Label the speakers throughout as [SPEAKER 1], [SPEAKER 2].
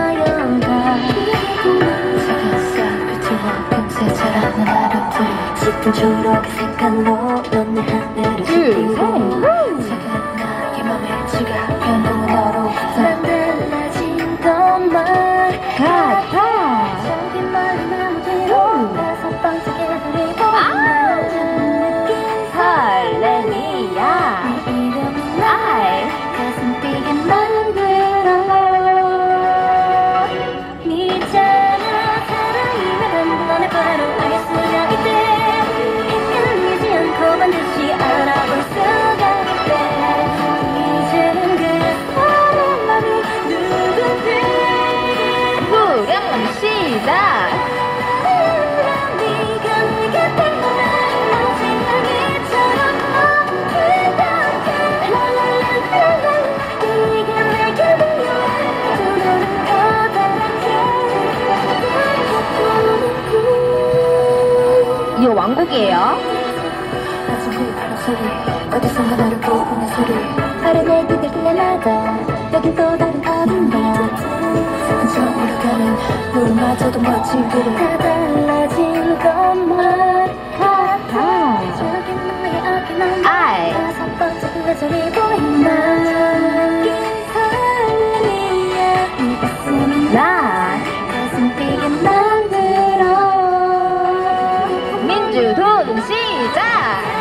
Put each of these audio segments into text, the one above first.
[SPEAKER 1] 쌓여가 새겼어 빛으로 금세 자라는 하루들 짙은 초록의 색깔로 넌 내 하늘을 지키고 나의 맘에 지가 변동은 너로 난 달라진 것만 같아 저기 멀리 나무대로 다섯 번째 개구리 보는 느낀 설렘이야 네 이름은 날 가슴 뛰게 만들어 네잖아 사랑이면 너네 바로 알 수가 있대 헷갈리지 않고 반드시 알아볼 수가 있대 이제는 그 사람만이 누군지 후렴 시작 네가 내게 때문에 마지막이처럼 어느덧 랄랄랄랄라 네가 내게 들려 두려운 커다랗게 이거 왕곡이에요. 어디선가 나를 보는 소리 하루 내 귀들 때마다 여긴 또 다른 어딘가 저으로 가는 물마저도 멋진 그림 다 달라진 것만 같아 저기 너의 앞에 난 다섯 번째 그가 저리 보인다 느낀 설렘이야 네 가슴이 나 가슴 뛰게 만들어 민주도는 시작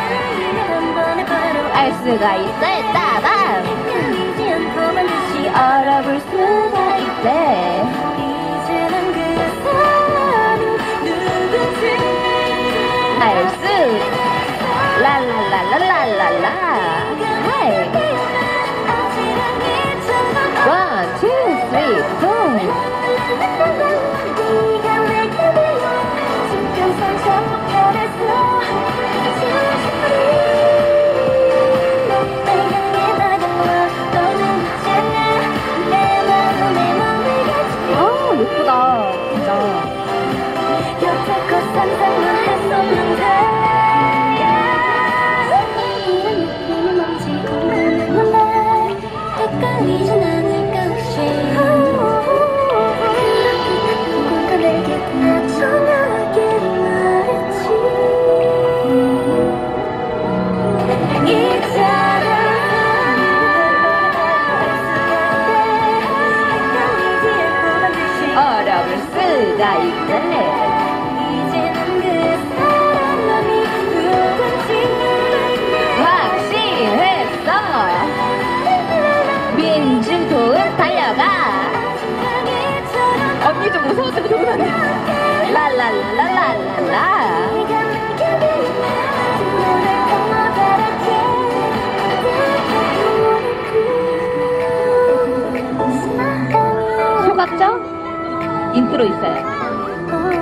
[SPEAKER 1] 알 수가 있대 따밤 헷갈리지 않고 반드시 알아볼 수가 있대 이제는 그 사람이 누군지 알 수 랄랄랄랄랄랄라 하이 원, 투, 쓰리, 고 네가 내게 들려 지금 상처편에서 예쁘다 진짜 여태껏 상상만 했었는데 이런 느낌이 뭔지 궁금한 날 헷갈리진 않을까 혹시 그렇게 누군가 내게 나타나게 말했지 있잖아 어려울 수가 있대 이제는 그 사람이 누군지 확신했어 민주도은 달려가 언니 좀 무서워서 그러고 다니 랄랄랄랄랄라 속았죠? 인트로 있어요.